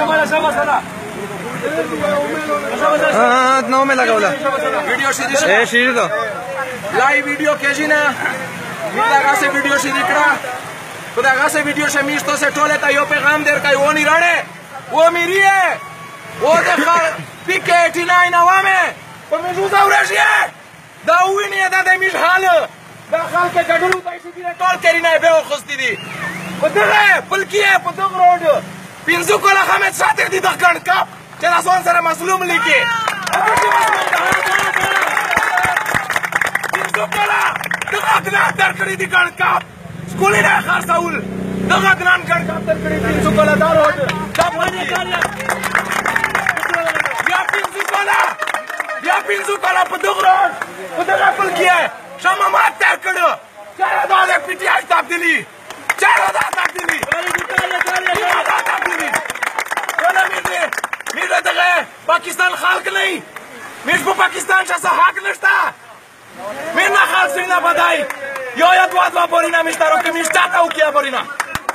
نو مې لګوله ویډیو شریک ده لایو ویډیو کېږي نه دغسې ویډیو شریک کړه په دغسې ویډیو شمیش تاسې ټولې ته یو پیغام درکوي ونې رڼې ومیریه و د پیکې 89 عوامې په موږ وځورېږي دا ووینې دا د موږ حال دا خلک ګډون وتای شي دي ټول کرینه به وخستې دي په دغه پلکیه په دغه روډ پنځه کاله حمید شاطر دي د ګڼ کپ چې د ځوان سره مظلوم لیکي پنځه کاله دغه ګناه درکړي دي ګڼ کپ سکولې نه خرڅول دغه ګران ګڼ کپ درکړي پنځه کاله دا روډ دا بیا پنځه کاله په دغه روډ په دغه پلکیه شمه مات تیر کړو چېرې دا د پي ټي آی تبدیلي چېرې دا تبدیلي موږ دغه پاکستان خلق نه یي موږ په پاکستان څه حق نشته موږ نه خالص نه بدای یا دوه بورینا موږ دارو که موږ چاته وکړه بورینا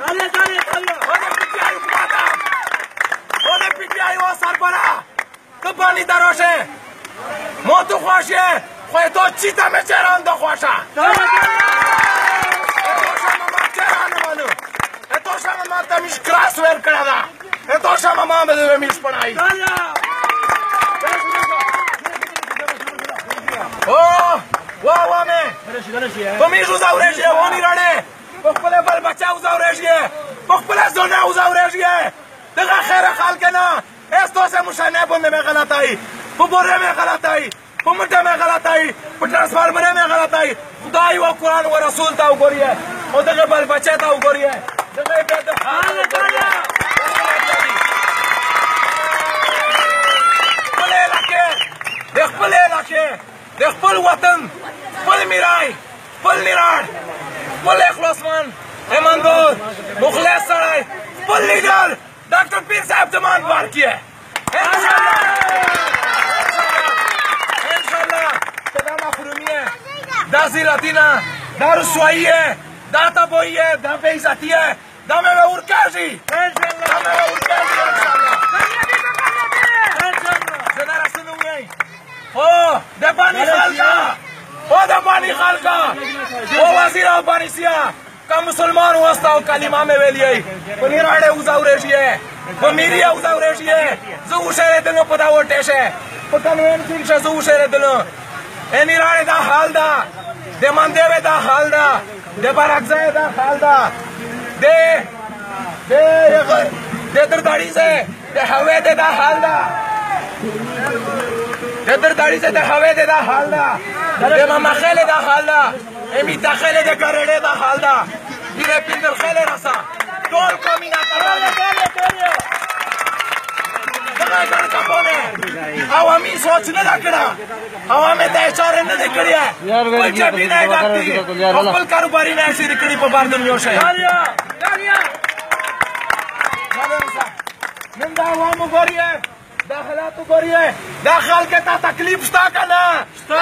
o de piti ai o sarbara tu pani daroshe mo tu khoashe khoy to chita me cheran do khoasha eto shama ma ta mish kras ver kada eto shama ma me de mish panai oh wa me pomish uzaureje oni rane pokhpele bal bacha uzaureje pokhpele zona uzaureje دغه خیره خلک نه استوسه مشانه په مې غلطای په بوره مې غلطای په مټه مې غلطای په ترانسفارمر مې غلطای خدای او قرآن او رسول ته وګورئ او دغه بل بچی ته وګورئ دغه به د خپل علاقې د خپل وطن خپل میرای خپل میراړ خپل اخلاصمن ایماندار مخلص سړی خپل لیډر ڈاکٹر پیر صاحب زمان بار کی ہے انشاءاللہ دا محرومی ہے دا زیراتینا دا رسوائی ہے دا تبوئی ہے دا بیعزتی ہے دا میں ورکاشی دا میں ورکاشی زنہ رسنو گئی دا پانی خالقا دا پانی خالقا وزیر پانی سیا کا مسلمان واسطه او کلمه مې ویلې په نیراړې وزاورېږي په میریا وزاورېږي زه وشېرېدلم په دا وټېشه په کنوینشن شه زه وشېرېدلم نیراړې دا حال ده د ماندېوې دا حال ده د برکځای دا حال ده د درداړیځې د هوې د دا حال ده د درداړیځې د هوې د دا حال ده د مامخېلې دا حال ده امیتا خیلی ده گرده ده حال ده دیره پیندر خیلی رسا دول کامینا کرده دقای گرد کپونه عوامی سوچ نده کرده عوامی ده اشاره نده کرده کوئی چپی نده گفتی اپل کاروباری نده شیری کردی پا بار دنیا شه من ده عوامو گوریه داخلاتو گوریه داخل که تا تکلیف شتا کنه شتا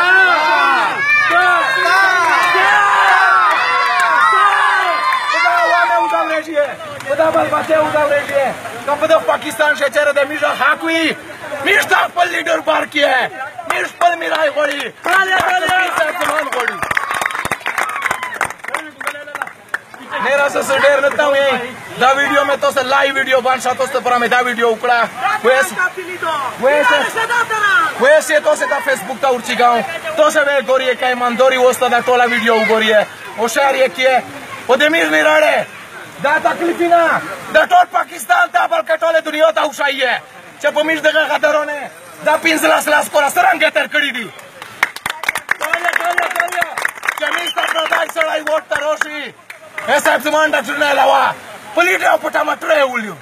دا بل بچه وزاورېږي که په دغه پاکستان شه چېرې د میږ حق وي میږ ته خپل لیډر بار کړي میږ خپل میرای غواړي زمان غواړي نه راسه څه ډېر نه ته وایي دا ویډیو مې تاسو لایو ویډیو باندې تاسو ته پر مې دا ویډیو وکړه ویسې تاسو ته فیسبوک ته ورچېږم تاسو به ګورئ که ایمانداري وسته دا ټوله ویډیو وګورئ هوښیار یې کړئ او د میږ میراړې دا تکلیفی نه د ټول پاکستان ته بلکې ټولې دنیا ته وښایي چې په موږ دغه غدرونه دا 15 لاس کوره څرنګه تېر کړي دي چې موږ ته پردی سړی ووټ ته راشي صاحب زمان ډاکټر نه علاوه په لیډر او په ټماټر یې ولیو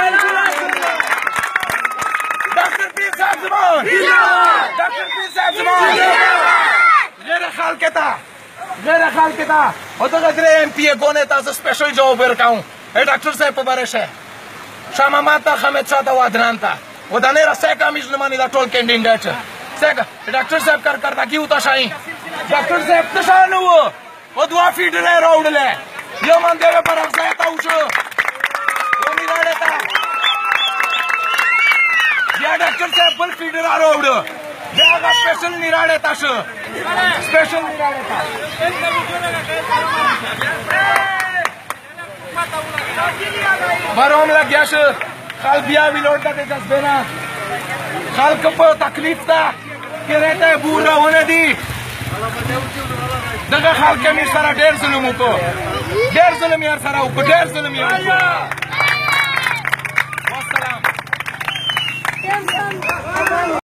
ډاکټر پیر صاحب زمان ډاکټر پیر صاحب زمان غیر خلک ته غیر خلک ته او دغه درې ایم پی ګونې ته زه سپیشل جواب ورکوم ډاکټر صاحب په باره شه شاه محمد ته حمید شاه ته وادران ته و دا نه رسې کمیش نه مانی دا ټول کینډیډیټ څنګه ډاکټر صاحب کارکردګي وته شای ډاکټر صاحب ته شانه و او دوا فیډره راوړله یو من دی په راځه ته وشو و میراړه ته وکیل صاحب بل فیډر راوړه بیا هغه سپیشل نیراړی ته شه سپیشل نیراړی ته بر هم لګیا شه خلک بیا ویلوړ ته د جذبې نه خلک په تکلیف ته کرای ته بور راونه دي دغه خلک مې سره ډېر ظلم وکړو ډېر ظلم یې سره وکړو ډېر ظلم یې وکړو والسلام